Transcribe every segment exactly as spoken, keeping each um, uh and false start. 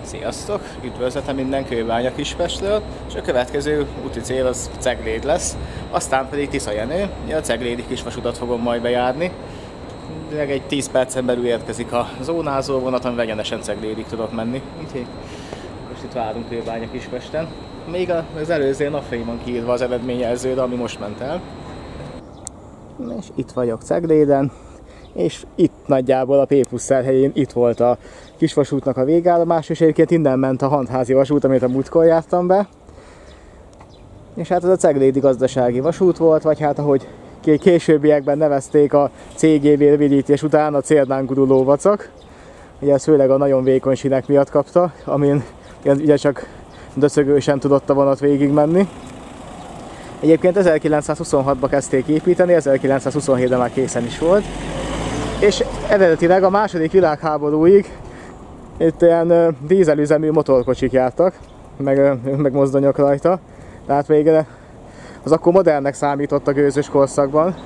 Sziasztok! Üdvözletem minden Kőbánya Kispestről, és a következő úti cél az Cegléd lesz, aztán pedig Tiszajenő. A ceglédi kisvasutat fogom majd bejárni. Meg egy tíz percen belül érkezik a zónázó vonat, amivel egyenesen Ceglédig tudok menni. Úgyhogy most itt várunk Kőbánya Kispesten. Még az előző napfény van kiírva az eredményjelzőre, ami most ment el. És itt vagyok Cegléden. És itt nagyjából a P plusz helyén itt volt a kisvasútnak a végállomás, és egyébként innen ment a Handházi vasút, amit a múltkor jártam be. És hát ez a Ceglédi gazdasági vasút volt, vagy hát ahogy későbbiekben nevezték a cé gé vé rövidítés után, a cérdán guruló vacak. Ugye ez főleg a nagyon vékony sínek miatt kapta, amin ugye csak döszögősen tudott a vonat végigmenni. Egyébként ezerkilencszázhuszonhatban kezdték építeni, ezerkilencszázhuszonhétben már készen is volt. És eredetileg a második világháborúig itt ilyen dízelüzemű motorkocsik jártak, meg, meg mozdonyok rajta. Tehát még az akkor modernnek számított a gőzös korszakban.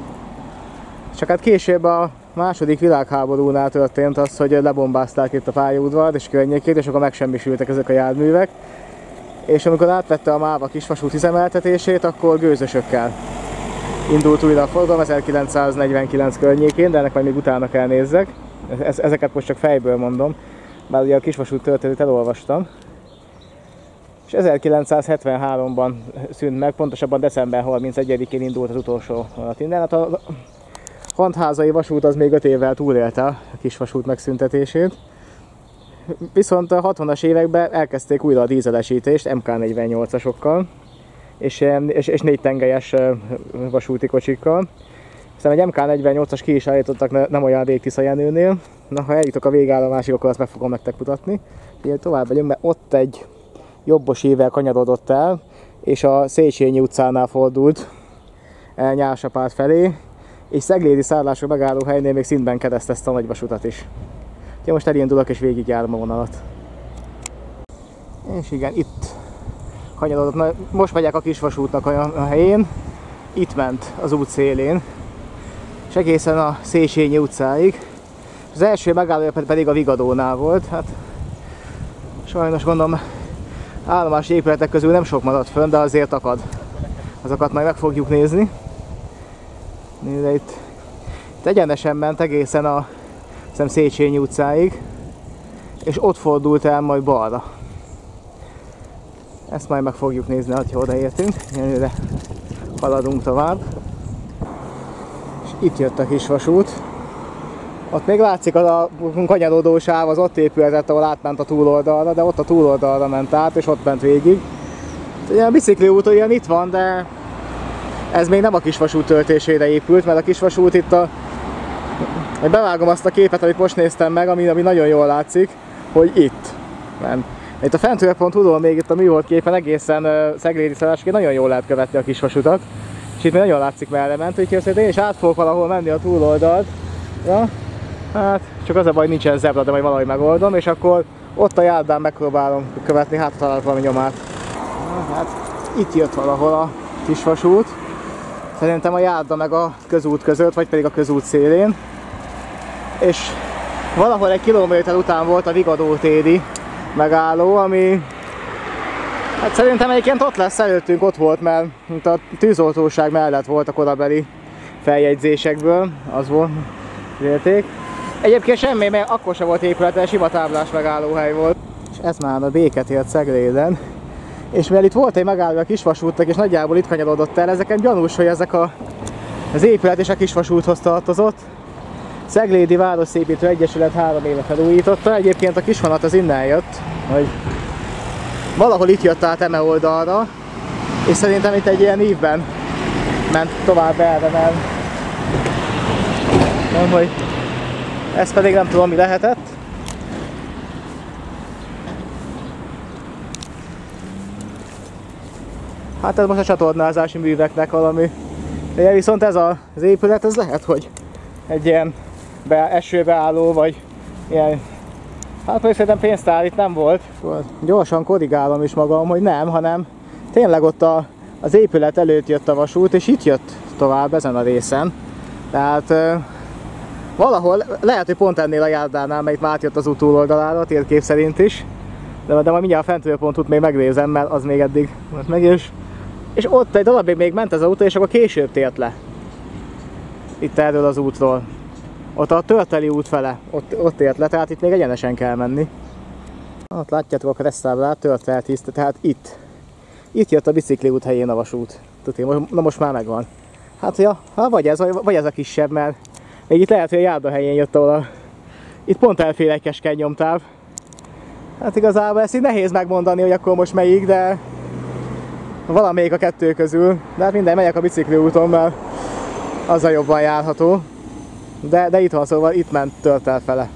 Csak hát később a második világháborúnál történt az, hogy lebombázták itt a pályaudvart és környékét, és akkor megsemmisültek ezek a járművek. És amikor átvette a MÁV a kisvasút üzemeltetését, akkor gőzösökkel indult újra a forgalom ezerkilencszáznegyvenkilenc környékén, de ennek majd még utána kell nézzek. Ezeket most csak fejből mondom, bár ugye a kisvasút történetét elolvastam. És ezerkilencszázhetvenháromban szűnt meg, pontosabban december harmincegyedikén indult az utolsó vonat innen. Hát a Handházai vasút az még öt évvel túlélte a kisvasút megszüntetését. Viszont a hatvanas években elkezdték újra a dízelesítést em ká negyvennyolcasokkal. És, és, és négy tengelyes vasúti kocsikkal. Aztán egy em ká negyvennyolcas ki is állítottak nem olyan rég Tiszajenőnél. Na, ha eljutok a végállomásig, akkor azt meg fogom nektek mutatni. Így tovább vagyunk, mert ott egy jobbos évvel kanyarodott el, és a Széchenyi utcánál fordult el Nyársapád felé, és Ceglédi szállások megállóhelynél még szintben keresztezte a nagyvasutat is. Úgyhogy most elindulok és végigjárom a vonalat. És igen, itt kanyarodott. Na, most megyek a kisvasútnak a helyén, itt ment az út szélén, és egészen a Széchenyi utcáig. Az első megállója pedig a Vigadónál volt. Hát sajnos gondolom állomási épületek közül nem sok maradt fönn, de azért akad. Azokat majd meg fogjuk nézni. De itt, itt egyenesen ment egészen a Széchenyi utcáig, és ott fordult el majd balra. Ezt majd meg fogjuk nézni, ha odaértünk. Jönőre haladunk tovább. És itt jött a kisvasút. Ott még látszik az a kanyarodó sáv, az ott épületett, ahol átment a túloldalra, de ott a túloldalra ment át, és ott ment végig. Ugye a bicikliút olyan itt van, de ez még nem a kisvasút töltésére épült, mert a kisvasút itt a... Bevágom azt a képet, amit most néztem meg, ami, ami nagyon jól látszik, hogy itt ment. Itt a fentről pont hu-ról még itt a műhold képen egészen uh, Ceglédi szállásként nagyon jól lehet követni a kisvasutat. És itt még nagyon látszik merre ment, úgyhogy azt én is át fogok valahol menni a túloldalt. Ja? Hát csak az a baj, nincsen zebra, de majd valahogy megoldom, és akkor ott a járdán megpróbálom követni, hát találok valami nyomát. Na, hát itt jött valahol a kisvasút. Szerintem a járda meg a közút között, vagy pedig a közút szélén. És valahol egy kilométer után volt a Vigadó téri megálló, ami hát szerintem egyébként ott lesz előttünk, ott volt, mert a tűzoltóság mellett volt a korabeli feljegyzésekből, az volt érték. Egyébként semmi, mert akkor sem volt épülete, sima táblás megállóhely volt. És ez már a Béketér Cegléden. És mivel itt volt egy megálló a kisvasútnak, és nagyjából itt kanyarodott el, ezeken gyanús, hogy ezek a, az épület és a kisvasúthoz tartozott. Ceglédi Városszépítő Egyesület három éve felújította, egyébként a kisvonat az innen jött, hogy valahol itt jött át eme oldalra, és szerintem itt egy ilyen ívben ment tovább erre, mert nem, hogy ez pedig nem tudom mi lehetett. Hát ez most a csatornázási műveknek valami. De viszont ez az épület, ez lehet, hogy egy ilyen be, esőbeálló, vagy ilyen, hát hogy szerintem pénztár itt nem volt. Gyorsan korrigálom is magam, hogy nem, hanem tényleg ott a, az épület előtt jött a vasút, és itt jött tovább ezen a részen. Tehát euh, valahol, lehet, hogy pont ennél a járdánál, mert itt már átjött az út túloldalára, térkép szerint is. de, de majd mindjárt a fentülőpontot még megnézem, mert az még eddig volt meg, és, és ott egy darabig még ment az autó, és akkor később tért le. Itt erről az útról. Ott a Törteli út fele, ott, ott ért le, tehát itt még egyenesen kell menni. Ott látjátok a keresztáblát, Törtel tíz, tehát itt. Itt jött a bicikliút helyén a vasút. Tudod, na most már megvan. Hát ja, vagy ez, vagy ez a kisebb, mert még itt lehet, hogy a járda helyén jött, ahol a... Itt pont elfér egy keskeny nyomtáv. Hát igazából ezt így nehéz megmondani, hogy akkor most melyik, de valamelyik a kettő közül. De hát minden, megyek a bicikliúton, mert az a jobban járható. De, de itt van, szóval itt ment Törtel fele.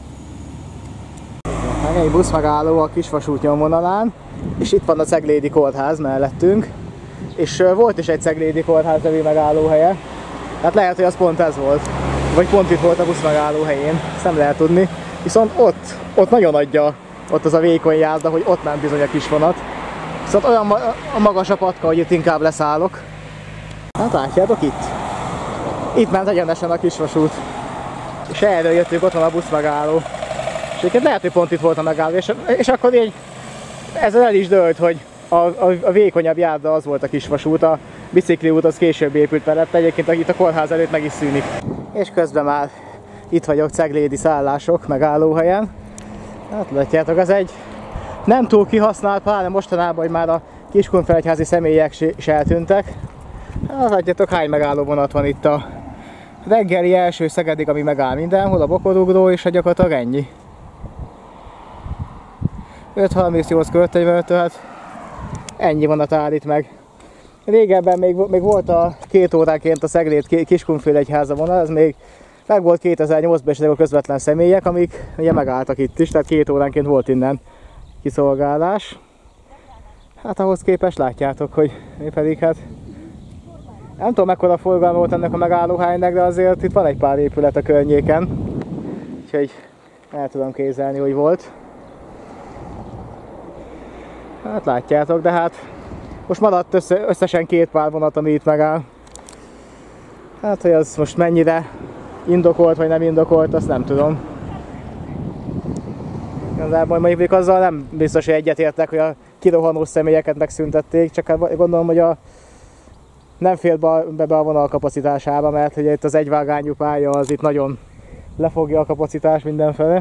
Egy buszmegálló a Kisvasút nyomvonalán, és itt van a Ceglédi kórház mellettünk. És volt is egy Ceglédi kórház nevű megállóhelye. Hát lehet, hogy az pont ez volt. Vagy pont itt volt a buszmegálló helyén, ezt nem lehet tudni. Viszont ott, ott nagyon adja, ott az a vékony járda, hogy ott ment bizony a kisvonat. Viszont olyan ma a magas a patka, hogy itt inkább leszállok. Hát látjátok itt. Itt ment egyenesen a Kisvasút. És erről jöttünk, ott van a buszmegálló. És egyébként lehet, hogy pont itt volt a megálló, és, és akkor így ezzel el is dőlt, hogy a, a, a vékonyabb járda az volt a Kisvasút, a bicikliút az később épült mellett, egyébként itt a kórház előtt meg is szűnik. És közben már itt vagyok Ceglédi szállások megállóhelyen. Hát látjátok, ez egy nem túl kihasznált, pláne mostanában, hogy már a Kiskunfélegyházi személyek is eltűntek. Hát látjátok, hány megállóvonat van itt a reggeli első Szegedig, ami megáll mindenhol, a bokorugró, és gyakorlatilag ennyi. öt harmincnyolc Körtenyvöltől, hát ennyi vonat állít meg. Régebben még, még volt a két óránként a Cegléd Kiskunfélegyháza vonal, ez még meg volt kétezer-nyolcban, és ezek a közvetlen személyek, amik ugye megálltak itt is, tehát két óránként volt innen kiszolgálás. Hát ahhoz képest látjátok, hogy mi pedig hát nem tudom mekkora forgalma volt ennek a megállóhelynek, de azért itt van egy pár épület a környéken. Úgyhogy el tudom kézelni, hogy volt. Hát látjátok, de hát most maradt össze, összesen két pár vonat, ami itt megáll. Hát, hogy az most mennyire indokolt vagy nem indokolt, azt nem tudom. Igazából mondjuk azzal nem biztos, hogy egyetértek, hogy a kirohanó személyeket megszüntették, csak hát gondolom, hogy a nem fér be, be a vonal kapacitásába, mert ugye itt az egyvágányú pálya az itt nagyon lefogja a kapacitás mindenfele.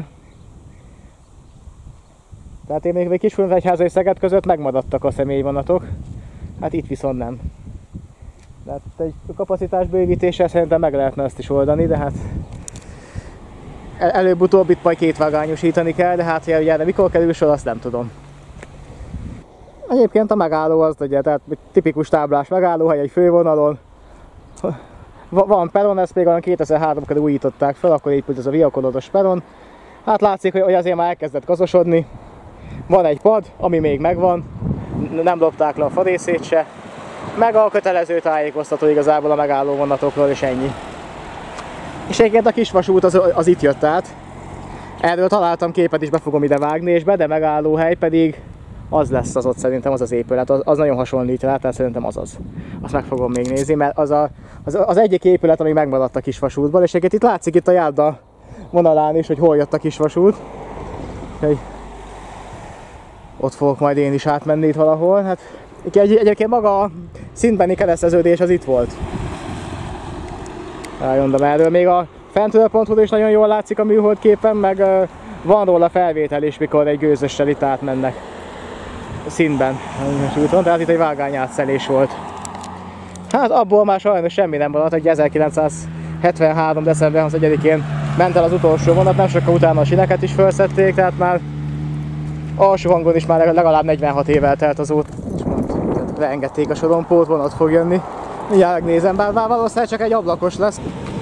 Tehát én még Kiskunfélegyháza és Szeged között megmaradtak a személyvonatok, hát itt viszont nem. Tehát egy kapacitás bővítéssel szerintem meg lehetne ezt is oldani, de hát előbb-utóbb itt majd kétvágányosítani kell, de hát ugye de mikor kerül sor, azt nem tudom. Egyébként a megálló az, ugye, tehát tipikus táblás megállóhely egy fővonalon. Van peron, ezt még olyan kétezer-három körül újították fel, akkor épült ez a viakonodos peron. Hát látszik, hogy azért már elkezdett gazosodni. Van egy pad, ami még megvan, nem lopták le a farészét se. Meg a kötelező tájékoztató igazából a megálló vonatokról, és ennyi. És egyébként a Kisvasút az, az itt jött át. Erről találtam képet is, be fogom ide vágni, és Bede megállóhely pedig az lesz az ott, szerintem az az épület, az, az nagyon hasonlít rá, tehát szerintem az az. Azt meg fogom még nézni, mert az, a, az, az egyik épület, ami megmaradt a Kisvasútból, és egyébként itt látszik itt a járda vonalán is, hogy hol jött a Kisvasút. Úgyhogy ott fogok majd én is átmenni itt valahol. Hát, egy, egyébként maga a szintbeni kereszteződés az itt volt. Elmondom erről, még a fentről.hu is nagyon jól látszik a műhold képen, meg uh, van róla felvétel is, mikor egy gőzössel itt átmennek szintben. Tehát itt egy vágányátszelés volt. Hát abból már sajnos semmi nem maradt, hogy ezerkilencszázhetvenhárom. december harmincegyedikén ment el az utolsó vonat, nem sokkal utána a sineket is felszették, tehát már alsó hangon is már legalább negyvenhat év eltelt az út. Leengedték a sorompót, vonat fog jönni. Mindjárt megnézem, bár, bár valószínűleg csak egy ablakos lesz.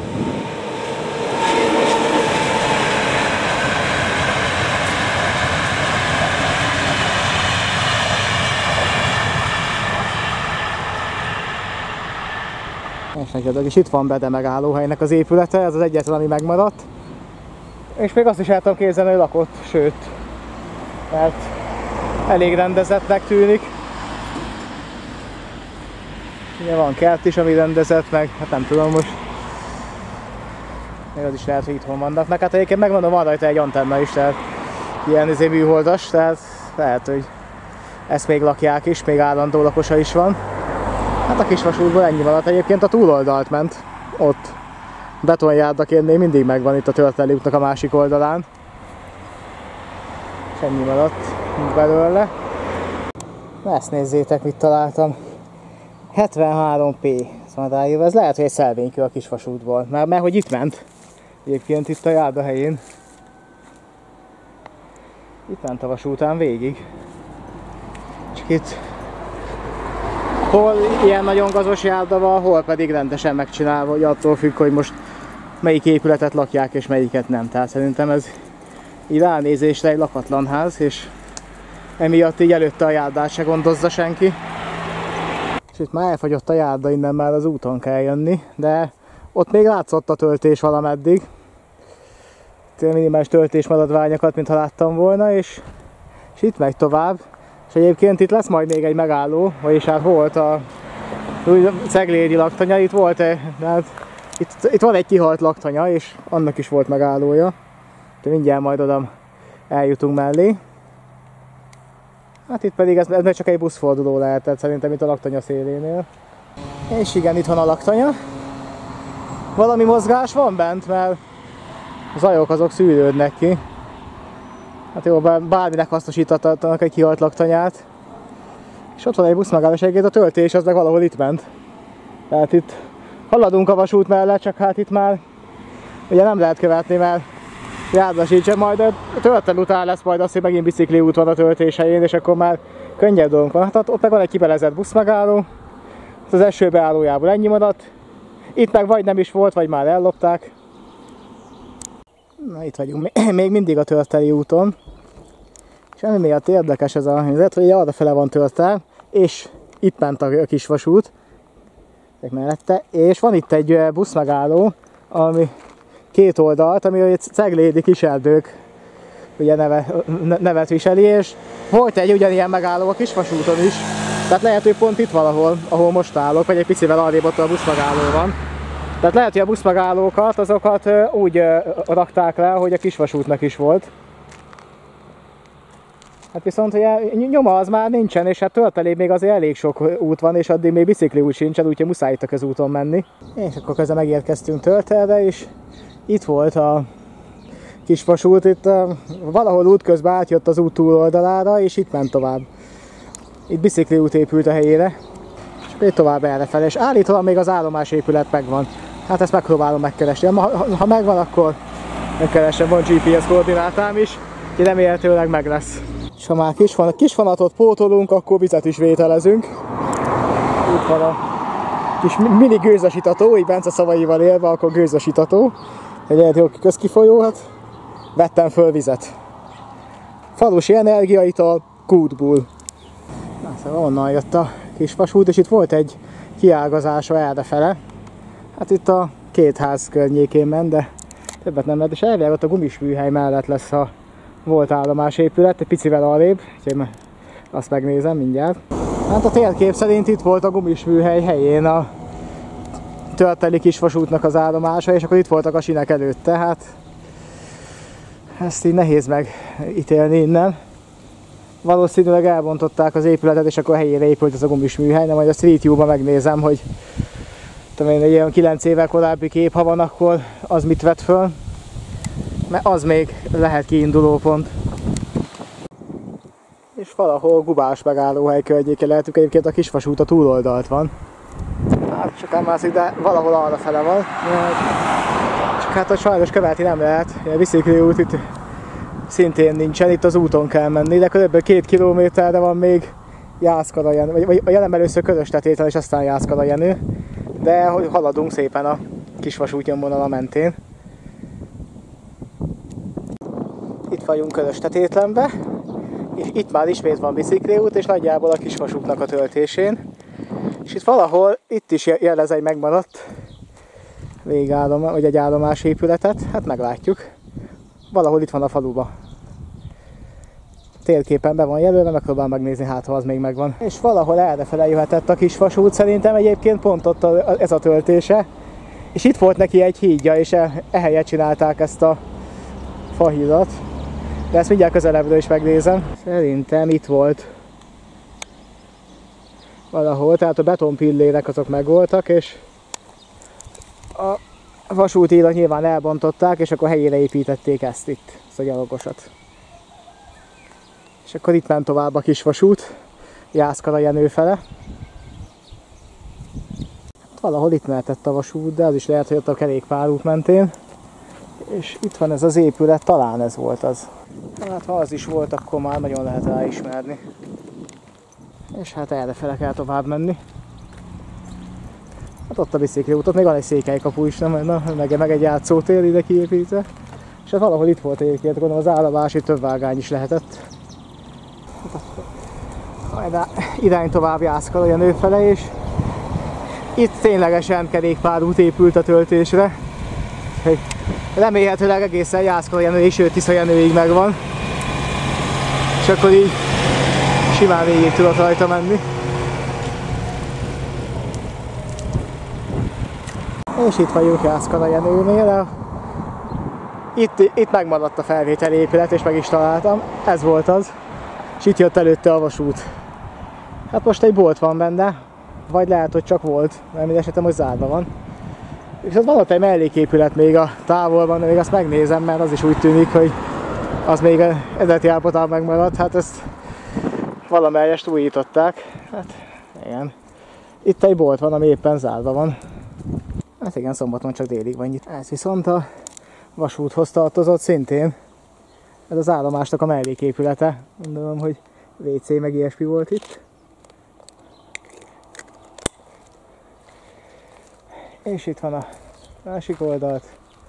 És itt van Bede megállóhelynek az épülete, ez az egyetlen, ami megmaradt. És még azt is el tudom képzelni, hogy lakott, sőt, mert elég rendezettnek tűnik. Ugye van kert is, ami rendezett meg, hát nem tudom most. Még az is lehet, hogy itthon vannak. Meg hát egyébként megmondom, van rajta egy antenna is, tehát ilyen izé műholdas, tehát lehet, hogy ezt még lakják is, még állandó lakosa is van. Hát a kisvasútból ennyi maradt, egyébként a túloldalt ment, ott betonjárdaként még mindig megvan itt a Törteli útnak a másik oldalán. És ennyi maradt belőle. Na ezt nézzétek, mit találtam. hetvenhárom pé, ez lehet, hogy egy szelvénykő a kisvasútból, mert, mert hogy itt ment. Egyébként itt a járda helyén. Itt ment a vasútán végig. Csak itt hol ilyen nagyon gazos járda van, hol pedig rendesen megcsinálva, hogy attól függ, hogy most melyik épületet lakják és melyiket nem. Tehát szerintem ez így ránézésre egy lakatlan ház, és emiatt így előtte a járdát se gondozza senki. És itt már elfagyott a járda, innen már az úton kell jönni, de ott még látszott a töltés valameddig. Minimális töltésmaradványokat, mintha láttam volna, és, és itt megy tovább. És egyébként itt lesz majd még egy megálló, vagyis hát volt a ceglédi laktanya, itt volt, hát itt, itt van egy kihalt laktanya, és annak is volt megállója. De mindjárt majd oda eljutunk mellé. Hát itt pedig ez, ez meg csak egy buszforduló lehetett szerintem itt a laktanya szélénél. És igen, itt van a laktanya. Valami mozgás van bent, mert a zajok azok szűrődnek ki. Hát jó, bárminek hasznosítottak egy kihalt laktanyát. És ott van egy buszmegálló, és egyébként a töltés az meg valahol itt ment. Tehát itt haladunk a vasút mellett, csak hát itt már ugye nem lehet követni, mert járdasincs, majd a Törtel után lesz majd az, hogy megint bicikliút van a töltés helyén, és akkor már könnyebb dolgunk van. Hát ott meg van egy kibelezett buszmegálló, az első beállójából ennyi maradt. Itt meg vagy nem is volt, vagy már ellopták. Na itt vagyunk, még mindig a Törteli úton. És ami miatt érdekes ez a helyzet, hogy arrafele van Törtel, és itt ment a kisvasút mellette, és van itt egy buszmegálló, ami két oldalt, ami egy ceglédi kiserdők ugye neve, nevet viseli, és volt egy ugyanilyen megálló a kisvasúton is, tehát lehet, hogy pont itt valahol, ahol most állok, vagy egy picivel arrébb ott a buszmegálló van. Tehát lehet, hogy a buszmegállókat, azokat úgy rakták le, hogy a kisvasútnak is volt. Hát viszont hogy nyoma az már nincsen, és hát Törtelébb még azért elég sok út van, és addig még bicikliút sincsen, úgyhogy muszáj itt a közúton menni. És akkor közben megérkeztünk Törtelre, és itt volt a kisvasút, itt valahol útközben átjött az út túloldalára, és itt ment tovább. Itt bicikliút épült a helyére, és akkor itt tovább errefele, és állítólag még az állomásépület megvan. Hát ezt megpróbálom megkeresni. Ha, ha megvan, akkor megkeresem, van gé pé es koordinátám is, úgyhogy remélhetőleg meg lesz. És ha már kisvonatot pótolunk, akkor vizet is vételezünk. Itt van a kis mini gőzesítató, így Bence szavaival élve, akkor gőzesítató. Egy egy jó közkifolyó, hát vettem föl vizet. Falusi energiaital, Kútból. Na, szóval onnan jött a kisvasút, és itt volt egy kiágazása errefele. Hát itt a két ház környékén ment, de többet nem lett, és elvileg ott a gumisműhely mellett lesz a volt állomásépület, egy picivel arrébb, úgyhogy azt megnézem mindjárt. Hát a térkép szerint itt volt a gumisműhely helyén a Törteli kisvasútnak az állomása, és akkor itt voltak a sinek előtte, hát ezt így nehéz megítélni innen. Valószínűleg elbontották az épületet, és akkor helyére épült ez a gumisműhely, de majd a Street View-ban megnézem, hogy tudom én, egy ilyen kilenc évvel korábbi kép, ha van, akkor az mit vett föl. Mert az még lehet kiinduló pont. És valahol Gubás megállóhely környéke lehetünk, egyébként a kisvasút a túloldalt van. Hát sokan mászik, de valahol arra fele van. Csak hát a sajnos követni nem lehet. A bicikliút itt szintén nincsen, itt az úton kell menni, de kb. két kilométerre van még Jászkalajenő, vagy, vagy jelen először Köröstetétel, és aztán Jászkalajenő. De haladunk szépen a kisvasút nyomvonala mentén. Itt vagyunk Köröstetétlenbe, és itt már ismét van bicikliút, és nagyjából a kisvasútnak a töltésén. És itt valahol, itt is jelez egy megmaradt végállom, vagy egy állomásépületet, hát meglátjuk. Valahol itt van a faluba. Térképen be van jelölve, megpróbálom megnézni, hát ha az még megvan. És valahol errefele jöhetett a kisvasút, szerintem egyébként pont ott a, ez a töltése. És itt volt neki egy hídja, és ehelyett csinálták ezt a fahídat. De ezt mindjárt közelebbről is megnézem. Szerintem itt volt valahol, tehát a betonpillérek azok megvoltak, és a vasútírat nyilván elbontották, és akkor helyére építették ezt itt, ezt a gyalogosat. És akkor itt ment tovább a kis vasút, Jászkara-Jenő fele. Valahol itt mehetett a vasút, de az is lehet, hogy ott a kerékpárút mentén. És itt van ez az épület, talán ez volt az. Hát ha az is volt, akkor már nagyon lehet ráismerni. És hát errefele kell tovább menni. Hát ott a bicikliút, ott még van egy székelykapu is, nem? Na, meg, meg egy játszótér ide kiépítve. És hát valahol itt volt egyébként, gondolom az állomási több vágány is lehetett. Majd irány tovább Jászkara-Jenő fele, és itt ténylegesen kerékpárút épült a töltésre. Remélhetőleg egészen Jászkara-Jenőig, sőt Tisza-Jenőig megvan. És akkor így simán végig tudok rajta menni. És itt vagyunk Jászkara-Jenőnél. Itt, itt megmaradt a felvételi épület, és meg is találtam. Ez volt az. És itt jött előtte a vasút. Hát most egy bolt van benne, vagy lehet, hogy csak volt, mert minden esetem, hogy zárva van. És az van ott egy melléképület még a távolban, de még azt megnézem, mert az is úgy tűnik, hogy az még eredeti állapotában megmaradt. Hát ezt valamelyest újították. Hát igen. Itt egy bolt van, ami éppen zárva van. Hát igen, szombaton csak délig van itt. Ez viszont a vasúthoz tartozott szintén. Ez az állomásnak a melléképülete. Gondolom, hogy vé cé meg ilyesmi volt itt. És itt van a másik oldalt.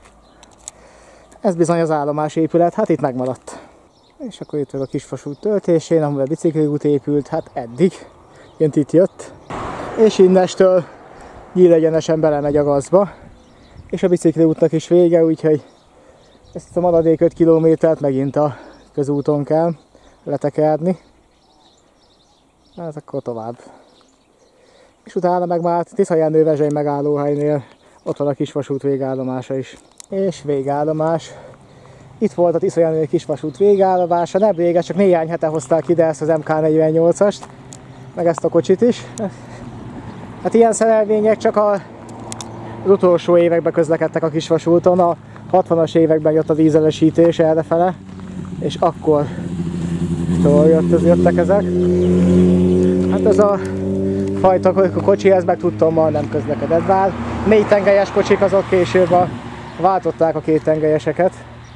Ez bizony az állomásépület, hát itt megmaradt. És akkor itt van a kisvasút töltésén, ahol a bicikliút épült, hát eddig. Jön itt jött. És innestől nyílegyenesen belemegy a gazba. És a bicikliútnak is vége, úgyhogy ezt a maradék öt kilométert megint a közúton kell letekerni. Hát akkor tovább. És utána meg már Tisza-Jenő-Vezseny megállóhelynél ott van a kisvasút végállomása is. És végállomás. Itt volt a Tisza-Jenő kisvasút végállomása, nem régen, csak néhány hete hozták ide ezt az em ká negyvennyolcast, meg ezt a kocsit is. Hát ilyen szerelvények csak a, az utolsó években közlekedtek a kisvasúton, a hatvanas években jött a dízelesítés errefele, és akkor jött, jöttek ezek. Hát ez a fajta kocsi, ez meg tudtommal nem közlekedett, bár négy tengelyes kocsik azok később a, váltották a két tengelyeseket.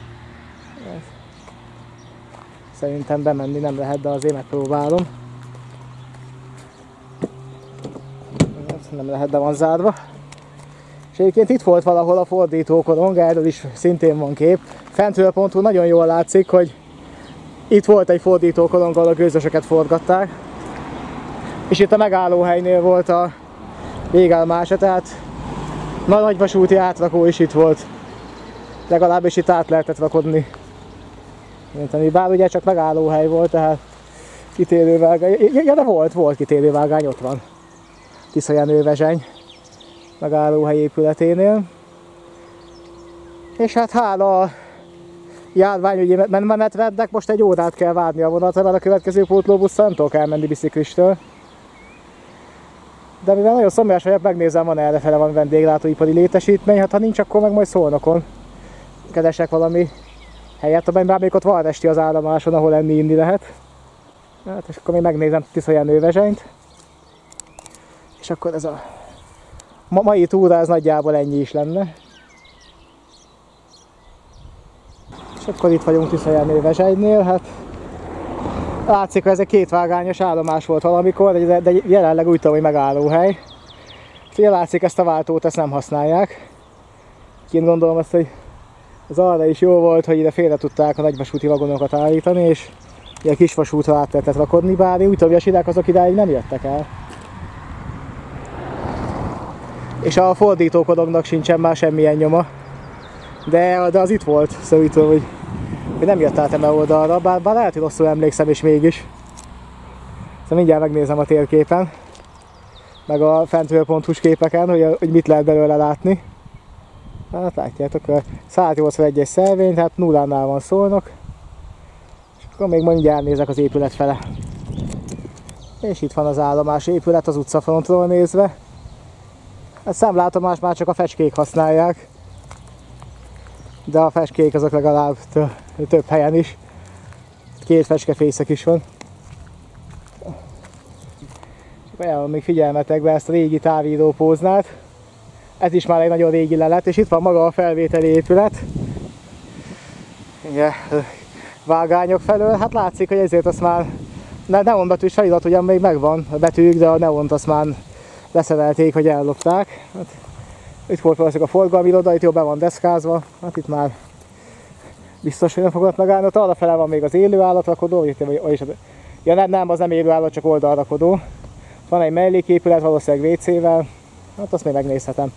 Szerintem bemenni nem lehet, de azért megpróbálom. Nem lehet, de van zárva. És egyébként itt volt valahol a fordítókorong, erről is szintén van kép. Fentről pontú nagyon jól látszik, hogy itt volt egy fordítókorong, ahol a gőzösöket forgatták. És itt a megállóhelynél volt a végállomása, tehát nagy vasúti átrakó is itt volt. Legalábbis itt át lehetett rakodni. Bár ugye csak megállóhely volt, tehát kitérővágány. Ja, de volt, volt kitérővágány, ott van. Tisza-Jenő-Vezseny megállóhely épületénél. És hát hála a járvány, hogy menetrednek, most egy órát kell várni a vonatra, mert a következő pótlóbusszal nem tudok elmenni biciklistől. De mivel nagyon szomjas vagyok, megnézem, van errefele van vendéglátóipari létesítmény, hát ha nincs, akkor meg majd Szolnokon keresek valami helyet, amelyben még ott van esti az állomáson, ahol enni inni lehet. Hát, és akkor még megnézem Tisza-Jenő-Vezsenyt. És akkor ez a ma mai túra, ez nagyjából ennyi is lenne. És akkor itt vagyunk Tisza-Jenő-Vezsenynél, hát látszik, hogy ez egy kétvágányos állomás volt valamikor, de jelenleg úgy tudom, hogy megállóhely. Ugye látszik, ezt a váltót ezt nem használják. Én gondolom azt, hogy az arra is jó volt, hogy ide félre tudták a nagyvasúti vagonokat állítani, és ilyen kisvasútra át lehetett rakodni, bár úgy tudom, hogy a sidák azok idáig nem jöttek el. És a fordítókorongnak sincsen már semmilyen nyoma. De, de az itt volt, szóval úgy tudom, hogy, hogy nem jött át eme oldalra, bár, bár lehet, hogy rosszul emlékszem is mégis. Szóval mindjárt megnézem a térképen, meg a fentről ponthús képeken, hogy, hogy mit lehet belőle látni. Hát látjátok, a száznyolcvanegyes szelvény, tehát nullánál van Szolnok. Akkor még mindjárt nézek az épület fele. És itt van az állomás épület az utcafrontról nézve. A számlátomás már csak a fecskék használják. De a fecskék azok legalább több helyen is. Két fecskefészek is van. És ajánlom még figyelmetekbe ezt a régi távíró póznát. Ez is már egy nagyon régi lelet, és itt van maga a felvételi épület. Ugye, vágányok felől, hát látszik, hogy ezért azt már ne, neonbetűs felirat ugyan még megvan a betűk, de a neont azt már leszerelték, hogy ellopták. Hát, itt volt valószínűleg a forgalmi iroda, itt jó be van deszkázva, hát itt már biztos, hogy nem fognak megállni. Ott arrafele van még az élő állatrakodó, ja nem, nem, az nem élő állat, csak oldalrakodó. Van egy melléképület, valószínűleg vécével, hát azt még megnézhetem.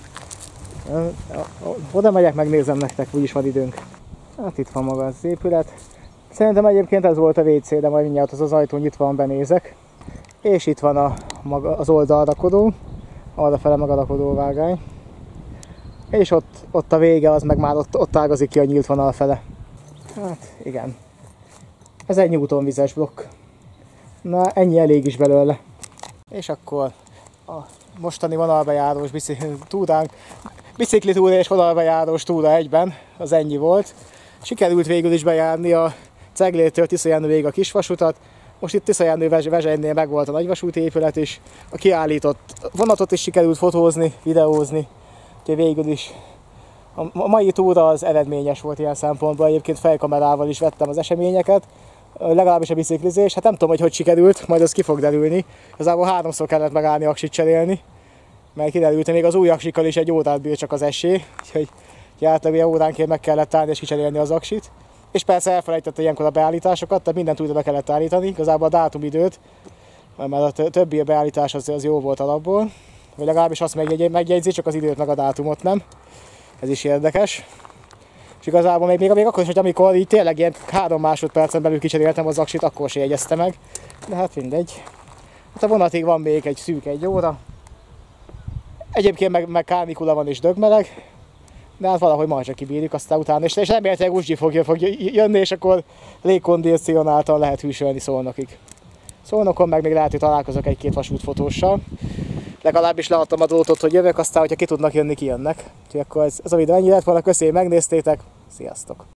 Oda megyek, megnézem nektek, úgyis van időnk. Hát itt van maga az épület. Szerintem egyébként ez volt a vé cé, de majd mindjárt az az ajtó nyitva van, benézek. És itt van a, maga, az oldalrakodó, arrafele meg a rakodóvágány. És ott, ott a vége, az meg már ott, ott ágazik ki a nyílt vonal fele. Hát igen. Ez egy Newton-vizes blokk. Na ennyi elég is belőle. És akkor a mostani vonalbejárós túránk, biciklitúra és vonalbejárós túra egyben, az ennyi volt. Sikerült végül is bejárni a Ceglédtől Tiszajenőig a kisvasutat. Most itt Tiszajenő Vezsegynél meg volt a nagyvasúti épület is. A kiállított vonatot is sikerült fotózni, videózni. Úgyhogy végül is a mai túra az eredményes volt ilyen szempontból. Egyébként fejkamerával is vettem az eseményeket. Legalábbis a biciklizés. Hát nem tudom, hogy hogy sikerült, majd az ki fog derülni. Igazából háromszor kellett megállni aksit cserélni. Mert kiderült, hogy még az új aksikkal is egy órát bír csak az esély. Úgyhogy általában óránként meg kellett állni és kicserélni az aksit. És persze elfelejtette ilyenkor a beállításokat, tehát mindent újra be kellett állítani. Igazából a dátumidőt, mert a többi beállítás az, az jó volt alapból. Vagy legalábbis azt megjegyzi, csak az időt meg a dátumot nem. Ez is érdekes. És igazából még, még, még akkor is, hogy amikor így tényleg ilyen három másodpercen belül kicseréltem az aksit, akkor se jegyezte meg. De hát mindegy. Hát a vonatig van még egy szűk egy óra. Egyébként meg, meg kánikula van és dögmeleg. De hát valahogy majd csak kibírjuk, aztán utána, és, és remélhetőleg Uzsgyi fog, fog jönni, és akkor légkondicionáltan lehet hűsölni Szolnokig. Szolnokon meg még lehet, hogy találkozok egy-két vasútfotóssal. Legalábbis leadtam a drótot, hogy jövök, aztán, hogyha ki tudnak jönni, kijönnek. Úgyhogy akkor ez, ez a videó ennyi lett volna, köszönjük, megnéztétek, sziasztok!